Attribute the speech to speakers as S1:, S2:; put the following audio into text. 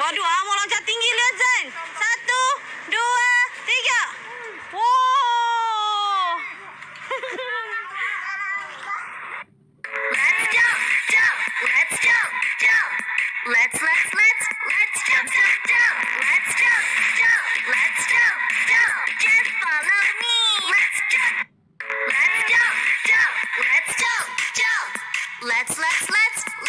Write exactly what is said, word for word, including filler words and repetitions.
S1: Waduh, ah, mau loncat tinggi, lihat Zain. Satu, dua, tiga. Wow.
S2: Let's jump, jump, let's jump, jump. Let's, let's, let's, let's jump, jump, jump. Let's jump, jump, let's jump, jump. Just follow me. Let's jump. Let's jump, jump, let's jump, jump. Let's, let's, let's,